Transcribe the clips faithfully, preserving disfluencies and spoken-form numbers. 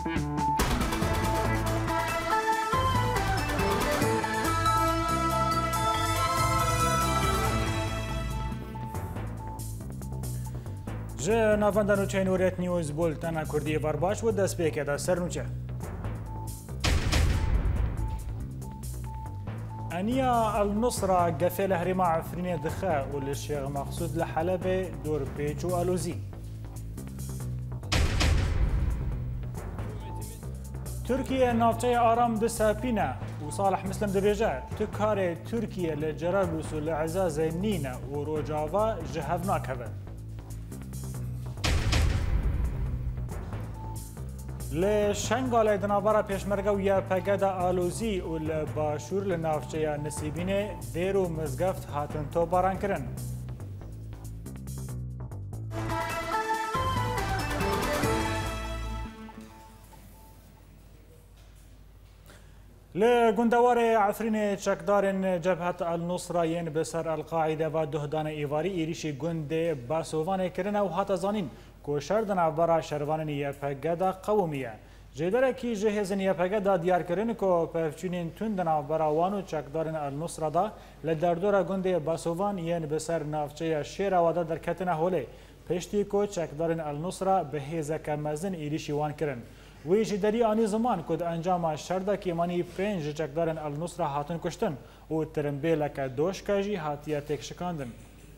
جه نافندن و چینوریت نیوز بولتن کردی ورباش و دست پیکه دا سر نوچه انیا النصرة قفل هرما عفرين دخاء والشيخ مقصود لحلب دور بيتشو الوزي تركيا نافچه آرام ده سابينا وصالح مسلم دبيجا تكاري تركيا لجرابلس لعزاز نينا وروجافا جهفناك هذا لشنگال دنابرا پیشمرگه و یا پگد آلوزی و لباشور لنافچه نسیبینه دیر و مزگفت هاتن تو باران کرن. لگندوار عفرین چکدارن جبهت النصره ین بسر القاعده و دهدان ایواری ایریش گند باسووان کرن و هات زانین کوشر دنابرا شروان یپگدا قومیه جدره کی جهزن یپگدا دیار کرن کو پفچونین تون دنابرا وانو چکدارن النصره دا لدردورا گند باسووان ین بسر نافچه شیر وادا در کتنه هوله پشتی کو چکدارن النصره به هزک مزن ایریشی وان کرن وی جدری آنی زمان کد انجام شرده که منی پنج چکدارن النصره هاتن کشتن و ترمبیلک دوش کجی هاتیه تک شکاندن.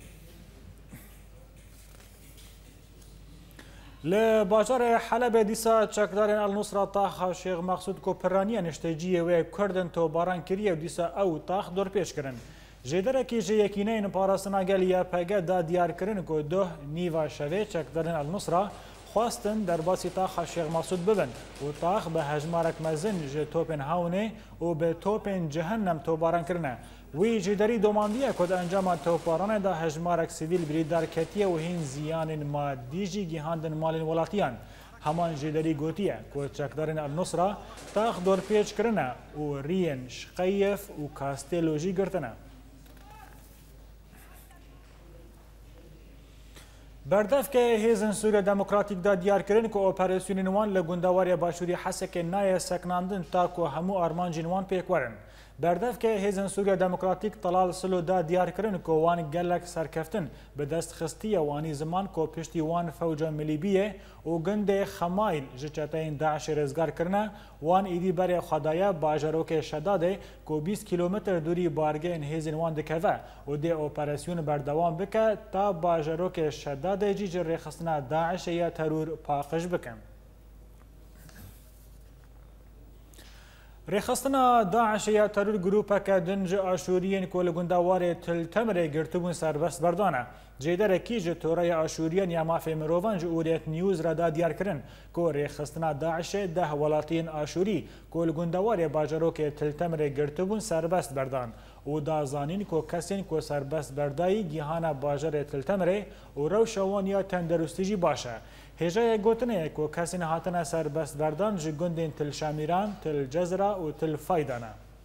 لباجار حلب دیسا چکدارن النصره طاخ شیخ مقصود کو پرانی نشتجیه و کردن تو باران کریه و دیسا او طاخ دور پیش کرن. جدره که جه یکینه این پاراسنا گلیه پگه دا دیار کرن کو ده نیوا شوه چکدارن النصره خواستن در باسی طاخ شیخ مقصود ببن و طاخ به هجمارک مزن جه توپن هاونه و به توپن جهنم توباران کرنه وی جدری دوماندیه کد انجام توپارانه دا هجمارک سیویل بریدار کتیه و هین زیان مادی جی گیهاندن مالین ولاتیان همان جدری گوتیه کد چکدارن النصره طاخ دور پیچ کرنه و رین شقیف و کاستیلوژی گرتنه بردف که هیزن سوریه دموکراتیک دا دیار کرن که اپراسیون وان لگندواری باشوری حسک نای سکناندن تا که همو آرمانجین وان پیکورن. بردف که هیزن سوریه دموکراتیک طلال سلو دا دیار کرن که وان گلک سرکفتن به دست خستی وانی زمان که پشتی وان فوجا ملیبیه و گند خمایل جچتین داعش رزگار کرنه وان ایدی بر خدایا باجروک شداده که بیست کیلومتر دوری بارگه این هیزن وان دکوه و ده اپراسیون بردوام بکه تا باجروک شداده جی جر خستنا داعش یا ترور پاقش بکن. رخصتنا داعش یا ترور گروپا که دنج آشوریین کل گندوار تل تمره گرتبون سربست بردانه جیدر کیج تورای آشوریین یا مافی مروان جوریت نیوز را دا دیار کرن که رخصتنا داعش ده ولاتین آشوری کل گندوار باجرو که تل تمره گرتبون سربست بردان و دا زانین که کسین که سربست بردایی گیهان باجر تل تمره و رو شوان یا تندرستیجی باشه هجای گوتنه که کسین هاتنه سربست بردان جی گندین تل شامیران، تل جزره و تل فایدانه.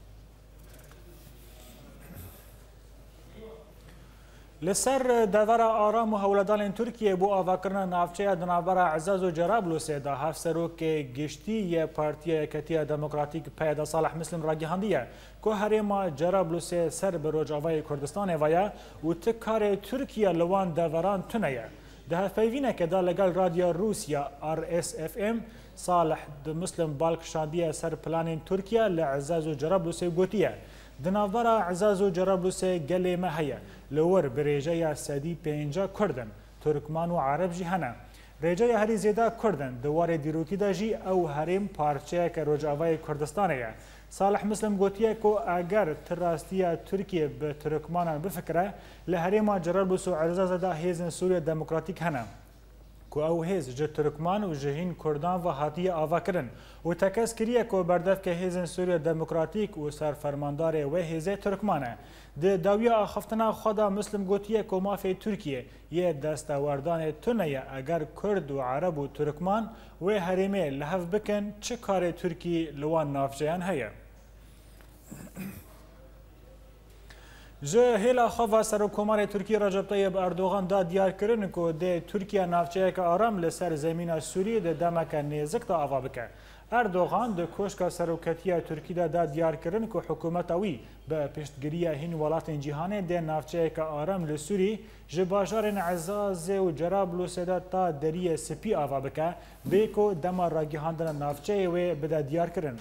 لسر دور آرام و هولدان ترکیه بو آواکرن نافچه دنابر عزاز و جرابلس دا هفسرو که گشتی یه پارتی یکتی دموکراتیک پیدا صالح مسلم را گهاندیه که هرما جرابلس سر به روجاوای کردستان ویا و تکار ترکیه لوان دوران تنیه. ده فیوینه که دا لگل رادیو روسیا آر اس اف ام صالح د مسلم بالک شادیه سر پلان ترکیه لعزاز و جرابلس گوتیه. دنابر عزاز و جرابلس گلی مهیه لور بریجه سدی پینجا کردن ترکمان و عرب جی هنه ریجه هری زیده کردن دوار دیروکی دا جی او هریم پارچه که روجاوای کردستانه صالح مسلم گوتیه که اگر تراستی ترکیه به ترکمان بفکره لهریم جرابلس و عزاز دا هیزن سوریه دموکراتیک هنه که او هیز جه ترکمان و جهین کردان و حاطی آوا کرن و تکس کریه که بردف که هیزن سوریه دموکراتیک و سرفرماندار و هیزه ترکمانه ده داویه آخفتنا خدا مسلم گوتیه که مافی ترکیه یه دستاوردان تنیه اگر کرد و عرب و ترکمان و هریمه لحف بکن چه کار ترکی لوان نافجیان هیه جه هیلا خوا سرکومار ترکیه رجب طیب اردوغان دا دیار کرن کو د ترکیه نافچه که آرام لسر زمین سوریه د دمک نیزک تا آوا بکه. اردوغان د کوشکا سروکتیه ترکیه دا دیار کرن کو حکومت اوی به پشتگیری هین ولات جهان د نافچه که آرام لسوری جه باجارن عزاز و جرابلس دا تا دریه سپی آوا بکه بیکو دما راگیهاندن نافچه و بده دیار کرن.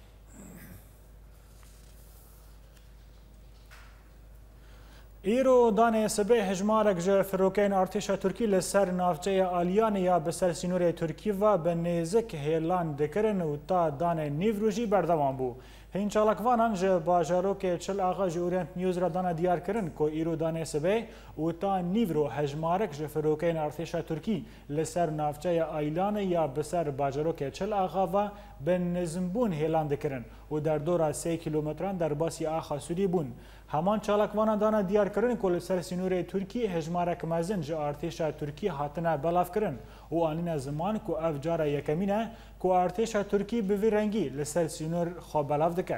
ایرو دانه سبه هجمارک جه فروکین ارتش ترکی لسر نافچه آلیان یا بسر سینور ترکی و به نزک هیلان دکرن و تا دانه نیوروژی بردوان بو. هین چالکوانان جه باجارو که چل آقا جه اورینت نیوز را دانه دیار کرن که ایرو دانه سبه و تا نیورو هجمارک جه فروکین ارتش ترکی لسر نافچه آلیان یا بسر باجارو که چل آقا و به نزمبون هیلان دکرن و در دورا سه کیلومتران در باسی آخا سوری بون. همان چالکوانان دانه دیار کرن که لسر سینور ترکی هجمارک مزن جه ارتش ترکی هاتنه بلاف کرن و آنین زمان که اف جاره یکمینه که ارتش ترکی به وی رنگی لسر سینور خواب بلاف دکه.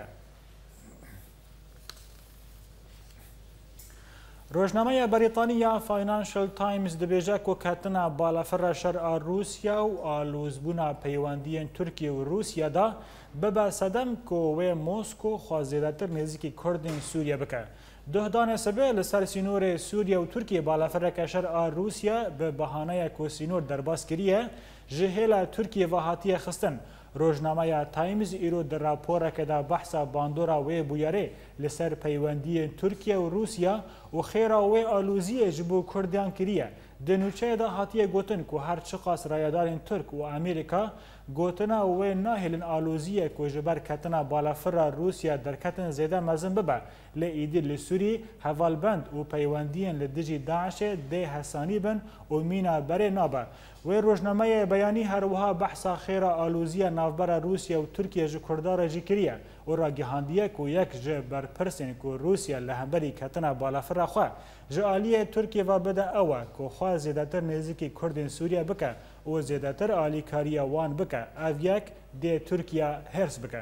روزنامه بریتانیا فاینانشل تایمز دبیجه که کتنه بالافر شرع روسیا و آلوزبونا پیواندین ترکیه و روسیا دا ببا صدم که و موسکو خوازیدتر نزدیکی کردین سوریه بکه. دهدان سبه لسر سینور سوریه و ترکیه بالافر که شرع روسیا به بهانه که سینور درباس کریه جهیل ترکیه و هاتیه خستن. روزنامه تایمز ایرو در راپور که دا بحث باندورا و بویاره لسر پیوندی ترکیه و روسیا و خیرا و آلوزی جبو کردیان کریه. دنوچه دا هاتیه گوتن که هر چقاس رایدارین ترک و امریکا گوتنا و ناهلن آلوزیه که جبر کتنا بالافر روسیا در کتن زیده مزن ببه لئیدی لسوری حوالبند و پیوندین لدجی داعش ده حسانی بن و مینا بره نابه. و روزنامه بیانی هروها بحثا خیر آلوزی نافبر روسیا و ترکیه جو کردار جی کریه و را گهاندیه که یک جه برپرسین که روسیا لهمبری کتنا بالافر خواه جه آلیه ترکیه و بده اوه که خواه زیدتر نزدیکی کردین سوریه بکه و زیدتر آلی کاری وان بکه او یک ده ترکیه هرس بکه.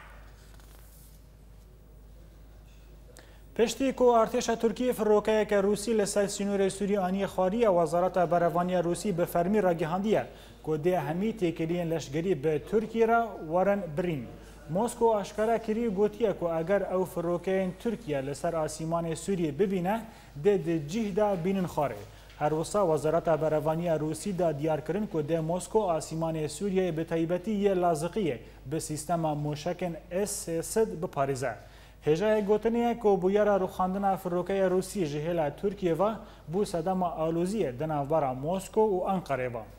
پشتی که ارتش ترکیه فروکه که روسی لسر سینور سوری آنی خاری وزارت بروانی روسی به فرمی را گهاندیه که ده همی تکلین لشگری به ترکیه را ورن برین. موسکو اشکره کری گوتیه که اگر او فروکه ترکیه لسر آسیمان سوری ببینه ده ده جه ده بینن خاره. هر وسا وزارت بروانی روسی دا دیار کرن که ده موسکو آسیمان سوریه به طیبتی یه لازقیه به سیستم موشکن اس سد بپاریزه. هجای گوتنیه که بویارا رو خواندن فروکه روسی جهیل ترکیه و بو صدام آلوزیه دنابرا موسکو و انقره با.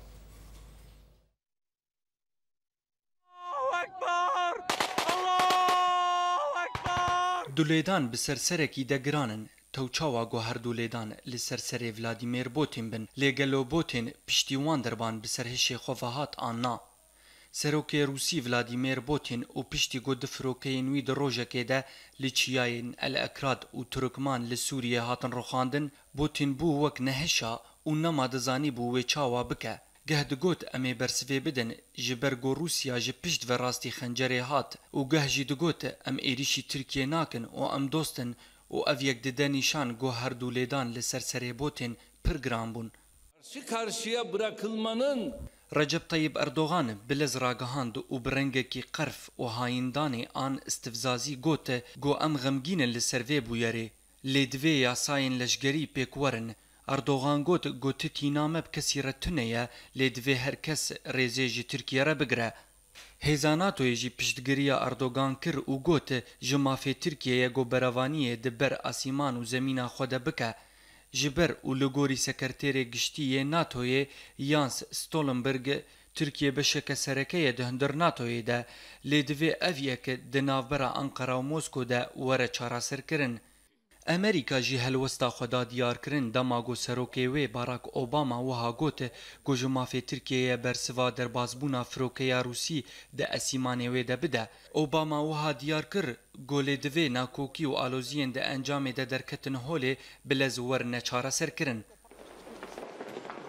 دولیدان بسر سرکی دگرانن توچاوا گوهر دولیدان لسر سر ولادیمیر پوتین بن لگلو پوتین پشتیوان دربان بسر هشی خوفهات آنا. سروکی روسی ولادیمیر پوتین و پشتی گود فروکی نوی در روژه که ده لچیاین الاکراد و ترکمان لسوریه هاتن رخاندن پوتین بو وک نهشا و نمادزانی بو و چاوا بکه. گه دگوت امی برسوی بدن جبرگو روسیا جه پشت و راستی خنجره هات و گه جی دگوت ام ایریشی ترکیه ناکن و ام دوستن و او یک دده نیشان گو هر دولیدان لسر سر بوتین پرگرام بون. Karşı karşıya bırakılmanın رجب طيب اردوغان بلز راگهاند و برنگکی قرف و هایندانی آن استفزازی گوته گو ام غمگین لسروی بویره لیدوی یاساین لشگری پیکورن. اردوغان گوت گوت تینامه بکسی رتنه لیدوی هر کس ریزی ترکیه را بگره. هیزاناتوی جی پشتگیری اردوغان کر و گوت جمافی ترکیه گو براوانیه دبر آسیمان و زمین خود بکه. جبر و لگوری سکرتیر گشتی ناتوی یانس ستولنبرگ ترکیه بشک سرکه دهندر ناتوی ده لیدوی اویه که دناوبرا انقره و موسکو ده وره چاراسر کرن. امریکا جی هلوستا خدا دیار کرن دماغو سروکه وی باراک اوباما وها گوته گو جمافی ترکیه برسوا در بازبونا فروکه روسی ده اسیمانه وی ده بده. اوباما وها دیار کر گوله دوی ناکوکی و آلوزین ده انجام ده درکتن هوله بلز ور نچاره سر کرن.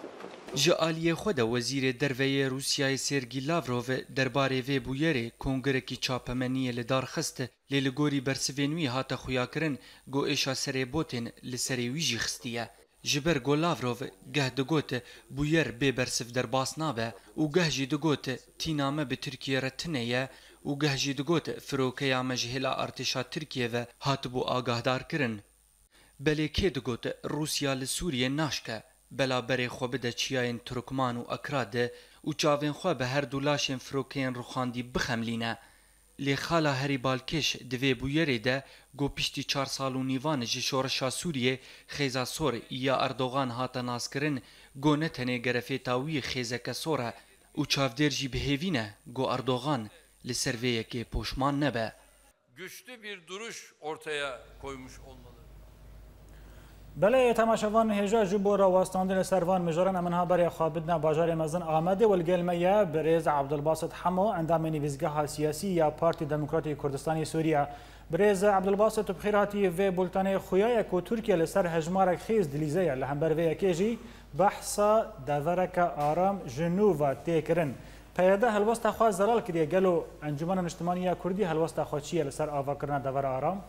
ji aliyê xwe de wezîrê derveyê Rûsyayê Sergî Lavrov derbarê vê bûyerê kongerekî çapemeniyê li dar xist lê li gorî bersivên wî hate xuyakirin got êşa serêbotên li serê wî jî xistiye. Ji ber got Lavrov geh digot bûyer bê bersiv derbas nabe û geh jî digot tîna me bi Tirkiye re tune ye û geh jî digot firokeya me ji hêla artêşa Tirkiye ve hatibû agahdar belê kê digot Rûsya li Sûriyê naşke bela berê xwe bide çiyayên Turkman û Akra de û çavên xwe bi her du laşên firokeyên rûxandî bixemlîne. Lê xala herî balkêş di vê bûyerê de got piştî çar sal û nîvan ji şoreşa Sûriyê xêza sor ya Erdogan hate naskirin got ne tenê gerefêta wî xêzeke sor e û çavdêr jî bihêvî ne got Erdogan li ser vê yekê poşman nebe. Güçlü bir duruş ortaya koymuş olmalı. بله تماشاوان هجا جبو را واستاندن سروان مجرن امنها برای خوابدنا باجار مزن آمده والگلمه برز عبدالباسط حمو اندامنی وزگاه سیاسی یا پارتی دموکراتی کردستانی سوریا برز عبدالباسط بخیر هاتی و بولتانه خویای کو ترکیه لسر هجمارک خیز دلیزه لهمبر وی کیجی بحثا دورک آرام جنوب تیکرن پیاده هلوستا خوا زلال کریه گلو انجمن اجتماعی کردی هلوستا خوا چیه لسر آوا کرنا دور آرام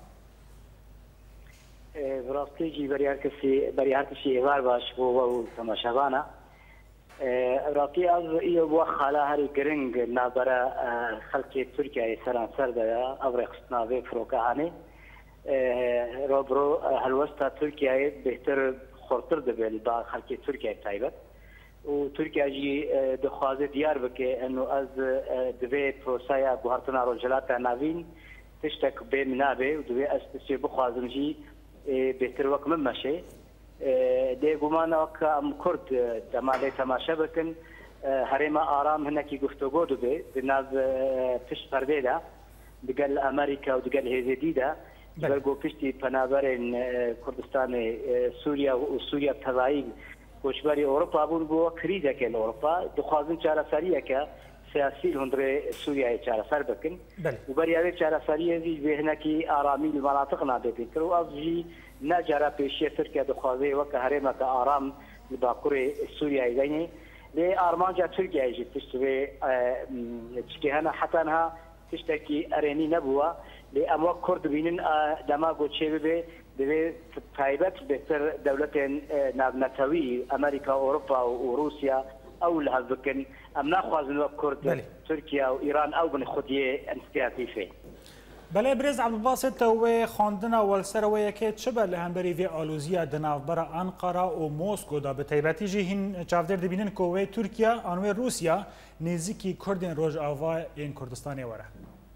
براستی جی بری هر کسی بری هر کسی ایوار باش بو و تماشاوانا راستی از ایو بو خالا هری گرنگ نابرا خلق ترکیه سران سر ده افرق سناوی فروکهانی روبرو هلوستا ترکیه بهتر خورتر ده بیل با خلق ترکیه تایبت و ترکیه جی دخوازه دیار بکه انو از دوی پروسایا بوهرتنا روجلاتا ناوین تشتک به منابه و دوی از تشتی بخوازم جی بهتر وقت من ماشي دي گمان وك ام كرد تمالي تماشا بكن هريما آرام هناكي گفتگو دو بي بناز فش پرديدا دقال امريكا ودقال هيزيديدا بلغو پشتي پنابرين كردستان سوريا وسوريا تضايق وشباري اوروبا بون بو كريزا كان اوروبا دخوازن چارا ساريا كا سياسي هندري سوريا چارا سر بكن وبرياوي چارا ساريا زي بهناكي آرامي المناطق نابي كرو ازجي نجارا پیشی ترکیه دخوازه وقت هرم که آرام باکوری سوریه ایدانی لی آرمانجا ترکیه ایجی تشتوی چکیهنا حتنها تشتکی ارینی نبوه لی اموا کرد بینن دما گوچه ببه دوی تایبت بهتر دولت نابنتوی امریکا اوروپا و روسیا او لحظ بکن ام نخوازن وقت کرد ترکیه و ایران او بن خودیه انستیاتیفه بله برز عبدالباسط و خواندنا والسر و یکی چبر لهمبری وی آلوزیا دنافبر انقره و موسکو دا به تایبتی جی هین چافدر دبینن که و ترکیه آنوی روسیا نزدیکی کردین روج آوا این کردستانی وره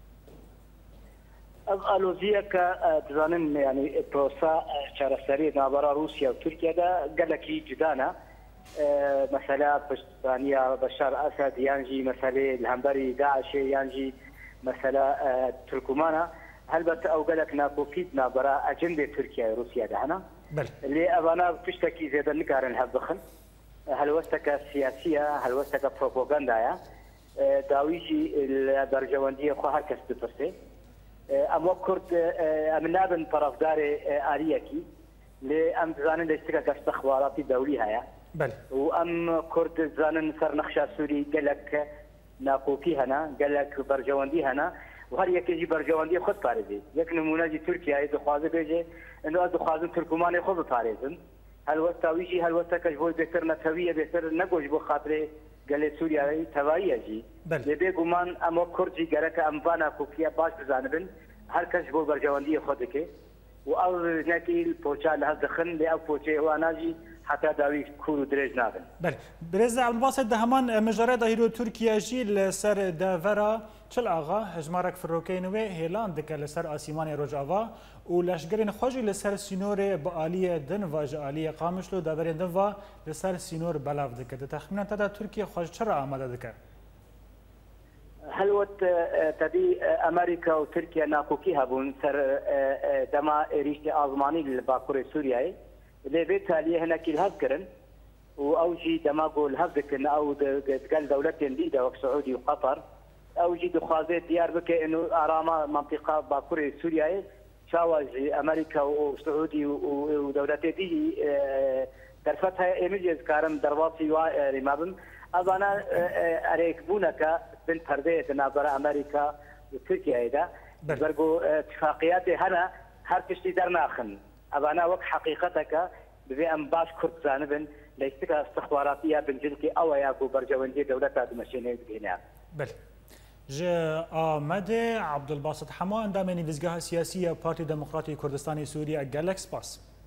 از آلوزیا که تزانن یعنی پروسا چارەسەری نابرا روسیا و ترکیه دا گلکی جدانه مثلا پشتانیا بشار اسد یانجی مثلا لهمبری داعش یانجی مثلا تركمانا هلبت او قالك ناكوكيد نابرا اجنده تركيا روسيا دهنا اللي ابانا بتشتكي زيد النكارن هبخن هل وستك سياسيه هل وستك بروباغندا داويجي البرجوانديه خو هر كس بترسي ام وكرت ام نابن طرفدار اريكي لام زانن دستك استخباراتي دولي هيا بل وام كرد زانن سر نخشا سوري قالك ناقوكي هنا قال لك برجواندي هنا وهر يكي برجواندي خود بارزي يك نمونه جي تركيا دخوازه بيجي انه دخوازن تركمان خود بارزن هل وستاويجي هل وستكش بو بهتر نتويه بهتر نگوش بو خاطر قال سوريا توايه جي لبي گمان اما كردجي گرك ام بانا كوكيا باش بزانبن هر كش بو برجواندي خودك و او نكيل بوچا له دخن له او بوچه واناجي حتى داوي كورو درج نابن بله برز عبدالباسط ده همان مجرد هیرو ترکیه جی لسر دورا چل آغا هجمارک فروکین و هیلان دکه لسر آسیمان روجاوا و لشگرین خوشی لسر سینور با آلی دن و جالی قامشلو دورین دن و لسر سینور بلاف دکه ده تخمینا تدا ترکیه خوش چرا آمده دکه هلوت تدي امريكا وتركيا ناقوكي هبون سر دما ريشتي ازماني لباكور سوريا اللي بالتالي هناك الهز كرن واوجي دماغو الهز كن او قال دولتين جديده وسعودي وقطر اوجي دخوازات ديار بك انه اراما منطقه باكور سوريا شاوز امريكا وسعودي ودولتين دي درفت های ایمیجز کارم درواسی و ریمابم اوانا اریک بونکا بین پرده نابر امریکا و ترکیه دا برگو اتفاقیات هنا هر پشتی در ناخن اوانا وقت حقیقتك ببي ام باش كرد زانبن ليستك استخباراتيه بنجلكي او ياكو برجوندي دولتها دمشيني هنا بله جه آمد عبدالباسط حما اندام نویزگاه سیاسی پارتی دموکراتی کردستان سوریه گلکس پاس